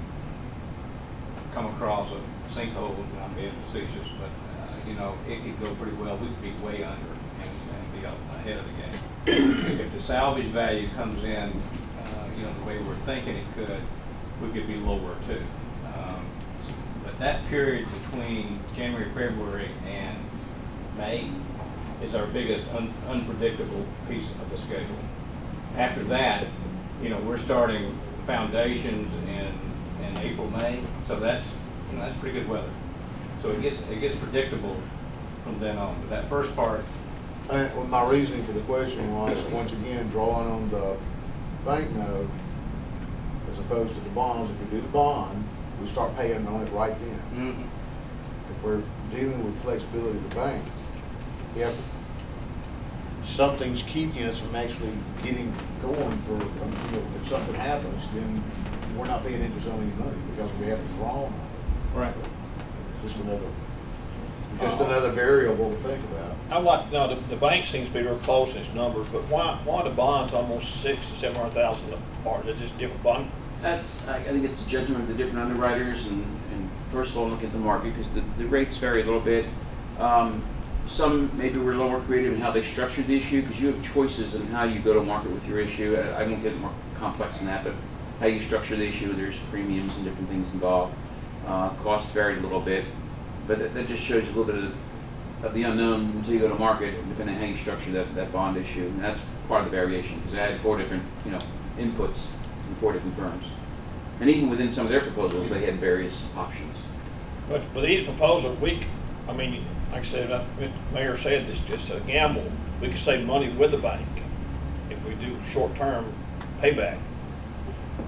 come across a sinkhole, and I'm being facetious, but you know, it could go pretty well. We could be way under and be up ahead of the game. If the salvage value comes in, you know, the way we're thinking it could, we could be lower too. But that period between January, February, and May is our biggest unpredictable piece of the schedule. After that, you know, we're starting foundations in April, May, so that's, you know, that's pretty good weather. So it gets predictable from then on. But that first part. Well, my reasoning for the question was, once again, drawing on the banknote as opposed to the bonds. If we do the bond, we start paying on it right then. If we're dealing with flexibility of the bank, if something's keeping us from actually getting going for, you know, if something happens, then we're not paying interest on any money because we haven't drawn on it. Right. Just another variable to think about. I'd like to know, the bank seems to be real close in its numbers, but why the bonds almost $600,000 to $700,000 apart? Is it just different bond? I think it's a judgment of the different underwriters, and first of all, look at the market, because the rates vary a little bit. Some maybe were a little more creative in how they structured the issue, because you have choices in how you go to market with your issue. I won't get more complex than that, but how you structure the issue, there's premiums and different things involved. Costs varied a little bit, but that just shows you a little bit of the unknown until you go to market, depending on how you structure that bond issue. And that's part of the variation, because I had 4 different, you know, inputs from 4 different firms. And even within some of their proposals, they had various options. But with each proposal, I mean, like I said, Mr. Mayor said, it's just a gamble. We could save money with the bank if we do short-term payback.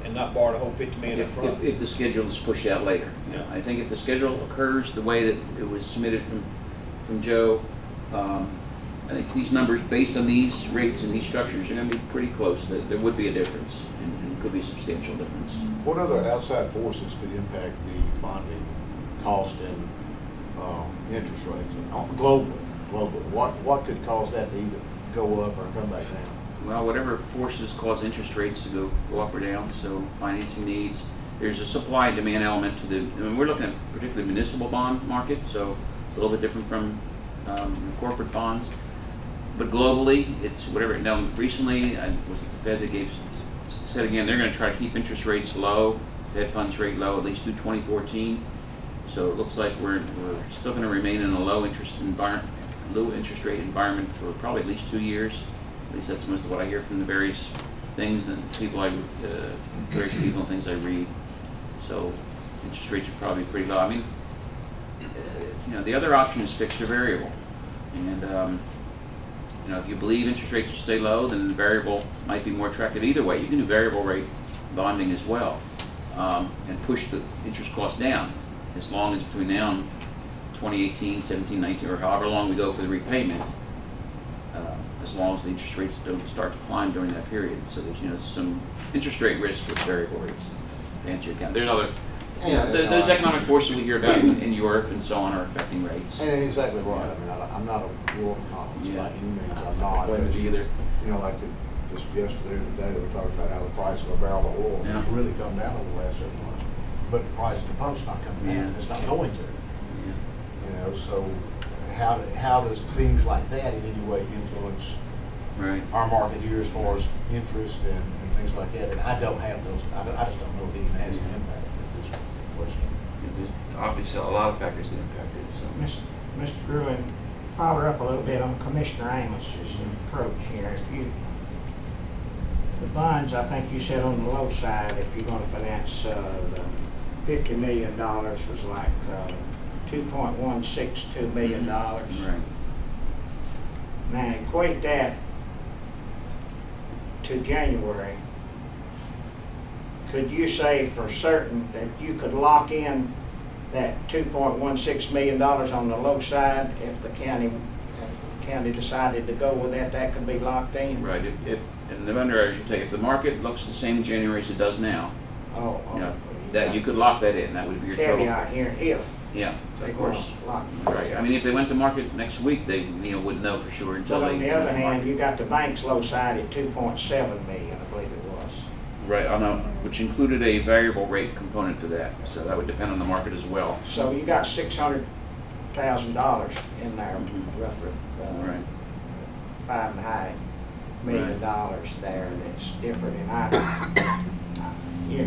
and not borrow the whole 50 million up front. If the schedule is pushed out later. Yeah. I think if the schedule occurs the way that it was submitted from Joe, I think these numbers, based on these rates and these structures, are going to be pretty close. There would be a difference, and could be a substantial difference. What other outside forces could impact the bonding cost and interest rates? Globally, what could cause that to either go up or come back down? Well, whatever forces cause interest rates to go up or down, so financing needs. There's a supply and demand element to the, I mean, we're looking at particularly municipal bond market, so it's a little bit different from corporate bonds. But globally, it's whatever. Now, recently, I was at the Fed that said again, they're going to try to keep interest rates low, Fed funds rate low, at least through 2014. So it looks like we're still going to remain in a low interest rate environment for probably at least 2 years. At least that's most of what I hear from the various things and various people and things I read. So interest rates are probably pretty low. I mean, the other option is fixed or variable, and if you believe interest rates will stay low, then the variable might be more attractive. Either way, you can do variable rate bonding as well, and push the interest costs down, as long as between now and 2018, 17, 19, or however long we go for the repayment, as long as the interest rates don't start to climb during that period. So there's some interest rate risk with variable rates. To answer your account, there's other. Those economic forces we hear about in Europe and so on are affecting rates. And exactly right. I mean, I'm not a world economist by any means. I'm not. But either. Like just yesterday or today, they were talking about how the price of a barrel of oil has really come down over the last 7 months, but the price of the pump's not coming down. It's not going to. So how does things like that in any way influence our market here as far as interest and things like that? And I don't have those. I just don't know if it even has an impact. There's obviously a lot of factors that impact it. So. Mr. Gruen, follow up a little bit on Commissioner Amos's approach here. The bonds, I think you said on the low side, if you're going to finance the $50 million was like $2.162 million. Right. Now equate that to January. Could you say for certain that you could lock in that $2.16 million on the low side if the county decided to go with that? That could be locked in. Right. And the underwriters will take, if the market looks the same in January as it does now, that you could lock that in. That would be your total. Caveat here, if. Yeah, of course. Lock. Right. I mean, if they went to market next week, they wouldn't know for sure until but they. On the other hand, you got the bank's low side at $2.7 million, I believe it was. Right, which included a variable rate component to that, so that would depend on the market as well. So you got $600,000 in there, roughly. Right. $5.5 million there that's different, and you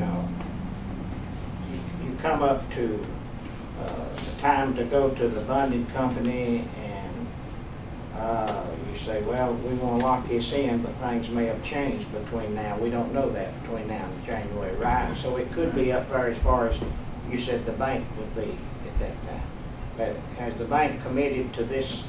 come up to the time to go to the bonding company and you say, well, we want to lock this in, but things may have changed between now. We don't know that between now and January, right? So it could be up there as far as you said the bank would be at that time. But has the bank committed to this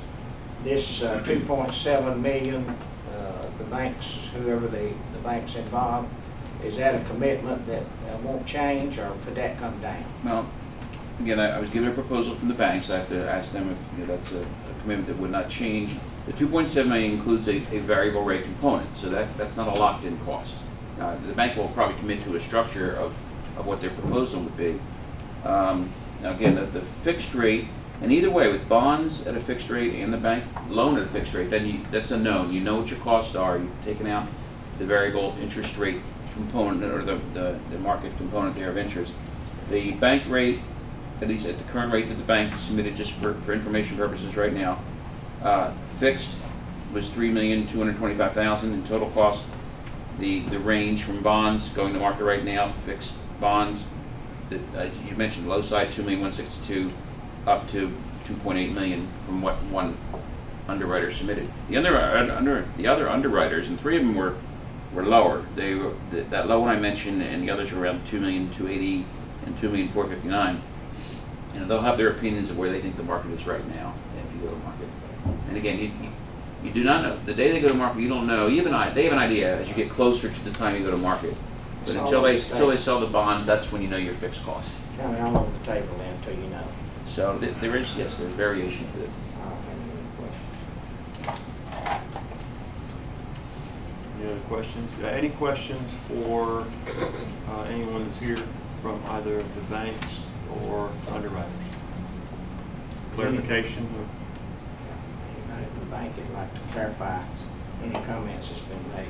2.7 million? The banks, whoever the banks involved, is that a commitment that won't change, or could that come down? Well, again, I was given a proposal from the banks. I have to ask them if that's a commitment that would not change. The 2.7 million includes a variable rate component, so that's not a locked-in cost. The bank will probably commit to a structure of what their proposal would be. Now again, the fixed rate, and either way, with bonds at a fixed rate and the bank loan at a fixed rate, then that's a known. You know what your costs are. You've taken out the variable interest rate component, or the market component there of interest. The bank rate, at least at the current rate that the bank submitted just for information purposes right now, fixed was $3,225,000 in total cost. The range from bonds going to market right now, fixed bonds that you mentioned, low side $2,162,000 up to $2.8 million from what one underwriter submitted. The other underwriters, and 3 of them were lower. They were that low one I mentioned, and the others were around $2,280,000 and $2,459,000. They'll have their opinions of where they think the market is right now if you go to market. And again, you do not know. The day they go to market, you don't know. They have an idea as you get closer to the time you go to market. But It's all until over they, the until they table. sell the bonds, that's when you know your fixed cost. Kind of all over the table then, until you know. So there is, yes, there's variation to it. Any other questions? Any questions for anyone that's here from either of the banks or underwriters? Clarification of? Anybody from the bank would like to clarify any comments that's been made?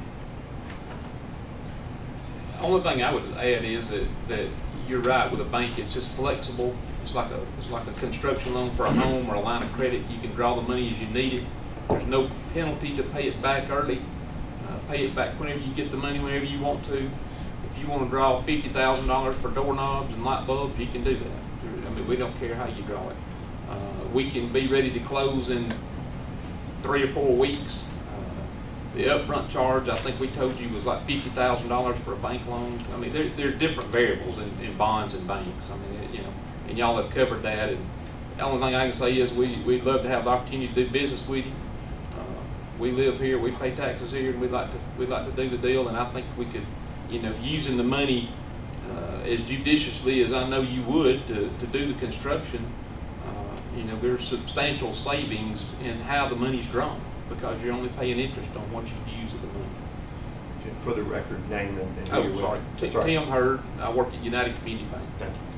The only thing I would add is that you're right, with a bank, it's just flexible. It's like a construction loan for a home or a line of credit. You can draw the money as you need it. There's no penalty to pay it back early. Pay it back whenever you get the money, whenever you want to. If you want to draw $50,000 for doorknobs and light bulbs, you can do that. I mean, we don't care how you draw it. We can be ready to close in 3 or 4 weeks. The upfront charge, I think we told you, was like $50,000 for a bank loan. I mean, there are different variables in bonds and banks. I mean, you know, and y'all have covered that. And the only thing I can say is we'd love to have the opportunity to do business with you. We live here, we pay taxes here, and we'd like to do the deal. And I think we could, you know, using the money as judiciously as I know you would to do the construction. You know, there's substantial savings in how the money's drawn, because you're only paying interest on what you use of the money. For the record, name and Oh, who you're sorry. with. That's all right. Tim Hurd. I work at United Community Bank. Thank you.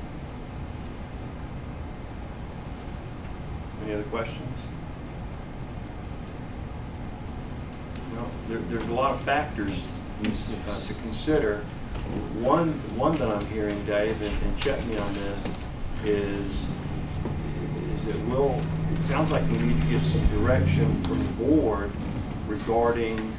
Any other questions? Well, there's a lot of factors to consider. One that I'm hearing, Dave, and check me on this, is it sounds like we need to get some direction from the board regarding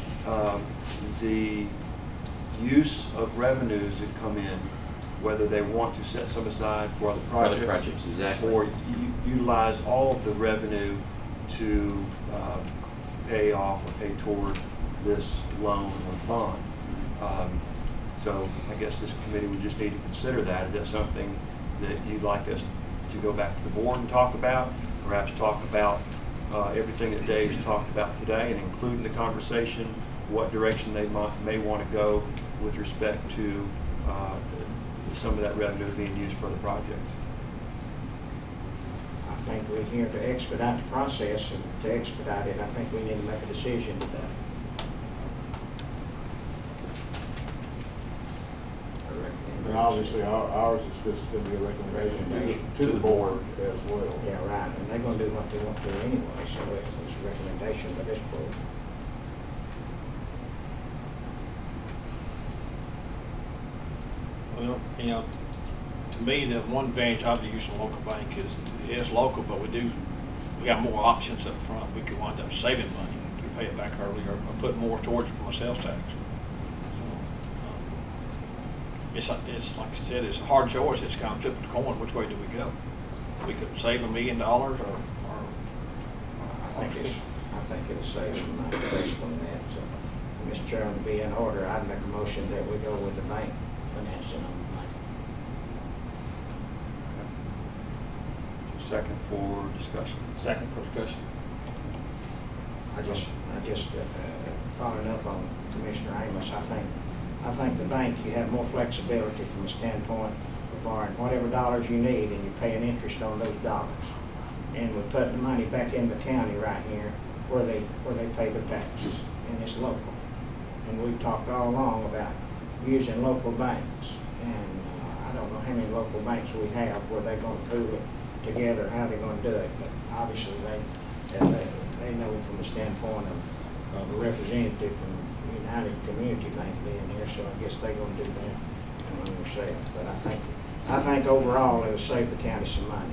the use of revenues that come in, whether they want to set some aside for other projects, For other projects, exactly. or utilize all of the revenue to pay off or pay toward this loan or bond. So I guess this committee would just need to consider that. Is that something that you'd like us to go back to the board and talk about? Perhaps talk about everything that Dave's talked about today, and include in the conversation what direction they may want to go with respect to some of that revenue being used for the projects. I think we're here to expedite the process, and to expedite it, I think we need to make a decision today. And obviously, ours is just going to be a recommendation to the board as well. Yeah, right, and they're gonna do what they want to do anyway, so it's a recommendation by this board. Well, you know, to me, the one advantage of the use of a local bank is it is local, but we got more options up front. We could wind up saving money if we pay it back early, or put more towards it from a sales tax. So, it's like I said, it's a hard choice. It's kind of flipping the coin. Which way do we go? We could save $1 million, or I think it'll save some money based on that. So, Mr. Chairman, to be in order, I'd make a motion that we go with the bank financing on the bank. Second for discussion. second for discussion. I just following up on Commissioner Amos, I think the bank, you have more flexibility from a standpoint of borrowing whatever dollars you need, and you pay an interest on those dollars. And we're putting the money back in the county right here where they pay their taxes, and it's local. And we've talked all along about using local banks, and I don't know how many local banks we have where they're going to pool it together, how they're going to do it, but obviously they know from the standpoint of a representative from United Community Bank being here, so I guess they're going to do that among themselves. But I think overall it'll save the county some money.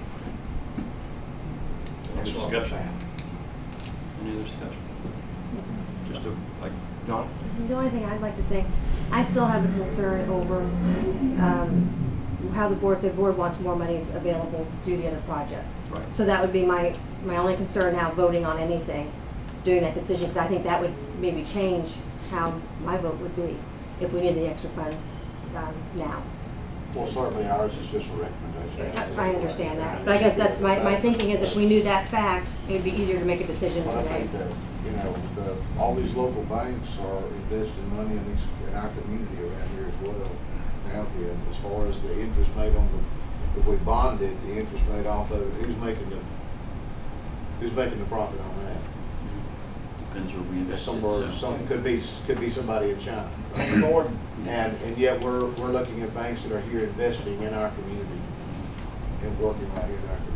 Any discussion? Any other discussion? Just like Don? The only thing I'd like to say, I still have a concern over how the board, if the board wants more monies available to do the other projects. Right. So that would be my only concern now, voting on anything, doing that decision, because I think that would maybe change how my vote would be if we need the extra funds now. Well, certainly ours is just a recommendation. I understand that, but I guess that's my thinking is if we knew that fact, it would be easier to make a decision Well, I today. think that, you know, all these local banks are investing money in our community around here as well. Now, and as far as the interest made on the, if we bonded, the interest made off of it, who's making the profit on that? Depends where we invest. Somewhere, some could be somebody in China. And yet we're looking at banks that are here investing in our community and working right here in our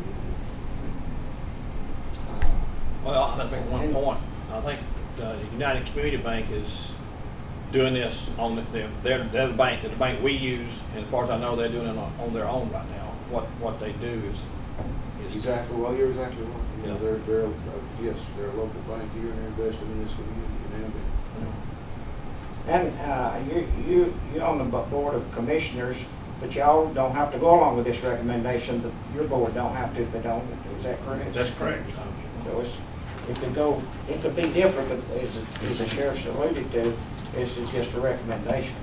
community. Well, I think one point. I think the United Community Bank is doing this on they're the bank we use, and as far as I know, they're doing it on their own right now. What they do is Exactly. Well, you're exactly right. You know, Yeah. they're yes, they're a local bank here, and they're investing in this community. And you're on the board of commissioners, but y'all don't have to go along with this recommendation. Your board don't have to if they don't. Is that correct? That's correct. So it could be different, but as the sheriff's alluded to, this is just a recommendation.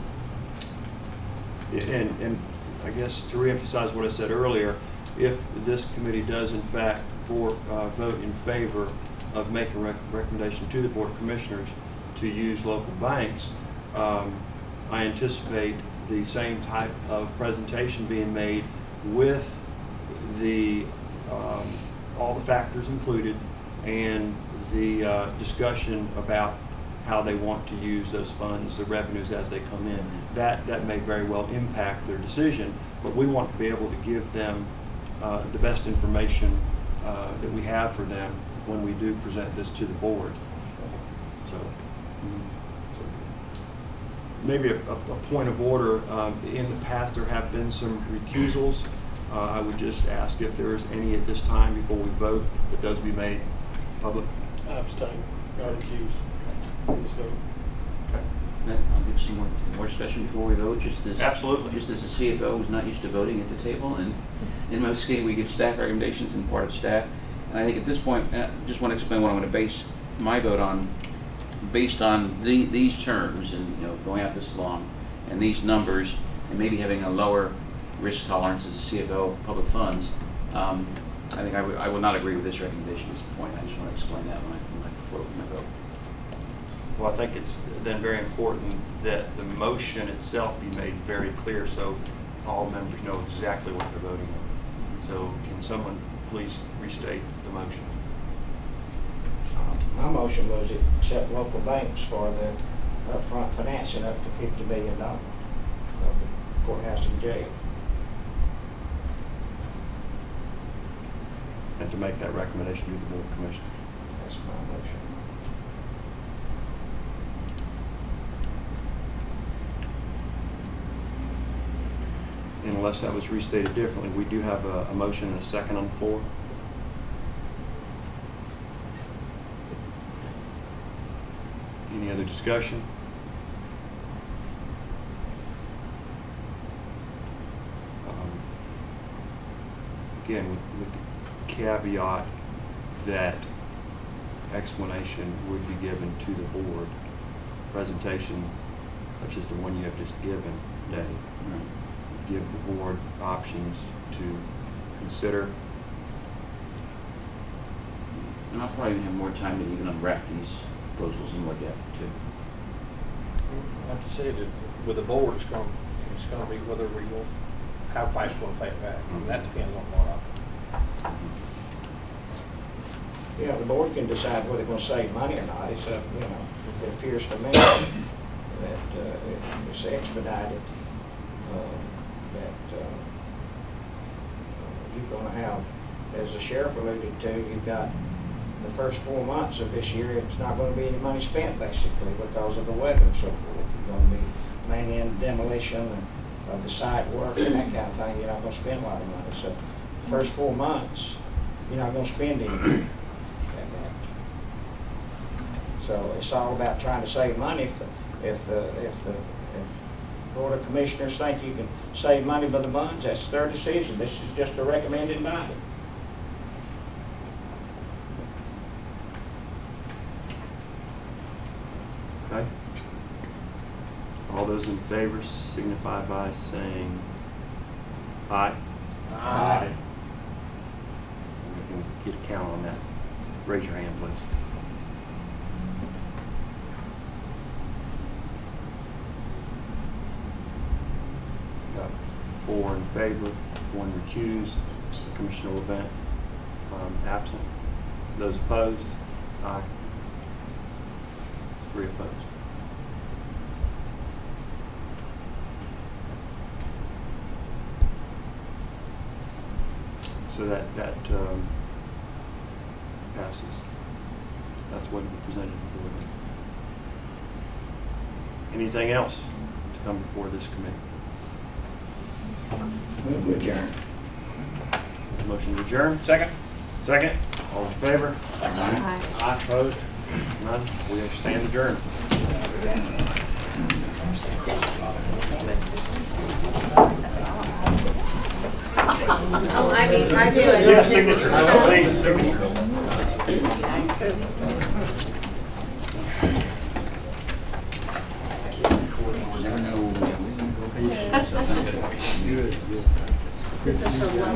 And I guess to reemphasize what I said earlier, if this committee does in fact vote in favor of making a recommendation to the Board of Commissioners to use local banks, I anticipate the same type of presentation being made with the all the factors included and the discussion about how they want to use those funds, the revenues as they come in. That may very well impact their decision, but we want to be able to give them the best information that we have for them when we do present this to the board. So maybe a point of order. In the past, there have been some recusals. I would just ask if there is any at this time before we vote that those be made public. I abstain. I recuse. Let's vote. I'll give some more discussion before we vote. Absolutely. Just as a CFO who's not used to voting at the table, and in most cases we give staff recommendations and part of staff. And I think at this point, I just want to explain what I'm going to base my vote on, based on these terms, and going out this long, and these numbers, and maybe having a lower risk tolerance as a CFO of public funds. I think I will not agree with this recommendation at this point. I just want to explain that when I float my vote. Well, I think it's then very important that the motion itself be made very clear so all members know exactly what they're voting on. So can someone please restate the motion? My motion was to accept local banks for the upfront financing up to $50 million of the courthouse and jail. And to make that recommendation to the Board of Commissioners. That's my motion. And unless that was restated differently, we do have a motion and a second on the floor. Any other discussion? Again, with the caveat that explanation would be given to the board. Presentation, such as the one you have just given today, give the board options to consider. And I'll probably have more time to even unwrap these proposals in more depth too. Like you said, with the board, it's going to be whether we will, how fast we're going to pay it back. And that depends on what Yeah, the board can decide whether they're going to save money or not. It's it appears to me that it's expedited. That you're going to have, as the sheriff alluded to, you've got the first 4 months of this year, it's not going to be any money spent basically because of the weather and so forth. You're going to be mainly in demolition of the site work and that kind of thing. You're not going to spend a lot of money. So the first 4 months, you're not going to spend anything. So it's all about trying to save money. If the Board of Commissioners think you can save money by the funds, that's their decision. This is just a recommended body. Okay. All those in favor signify by saying Aye. Aye. We can get a count on that. Raise your hand, please. Got 4 in favor, 1 recused. Commissioner Levant absent. Those opposed? Aye. 3 opposed. So that passes. That's what we presented to the board. Anything else to come before this committee? Move to adjourn. Motion to adjourn? Second. Second. All in favor? Aye. Aye. Opposed? None. We stand adjourned. Oh, I do. Yeah, signature. Please, signature. This is from one.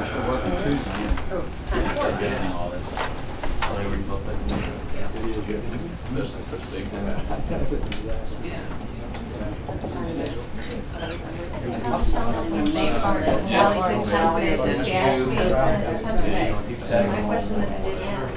My question that I didn't ask.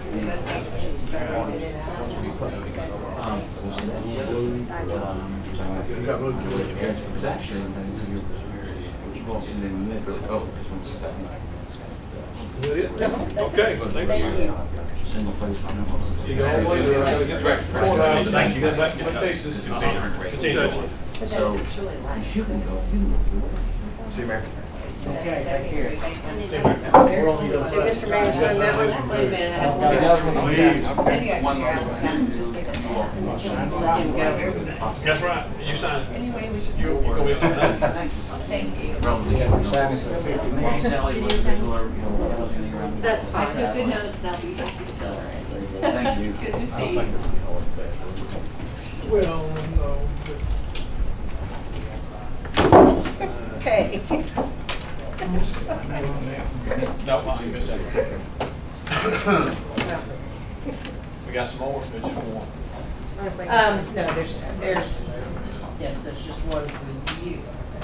Is that it? Okay, well, thank you. See you all later. Thank you. Get back to my cases. Continue. So, you can go. See you, Mayor. Okay, take care. Did Mr. Mayor sign that one? Wait a minute. I have one. Maybe I can figure out what's that. Just let him go. That's right. You signed it. Anyway, we should. You go with it. Thank you. That's That's fine. I took good notes now. You have to fill her in. Thank you. Good to see you. Well, no. Okay. No, you missed that. We got some more, or just one? No, there's, yes, there's just one for you.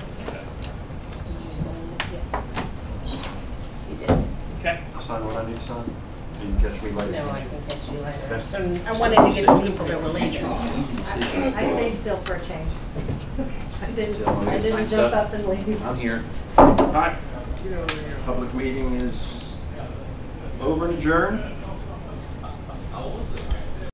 You did. Okay. Sign what I need to sign? You can catch me later. No, I can catch you later. Okay. So I wanted to get the people that were leaving. I stayed still for a change. I didn't Sign jump stuff. up and leave. I'm here. All right. Public meeting is over and adjourned.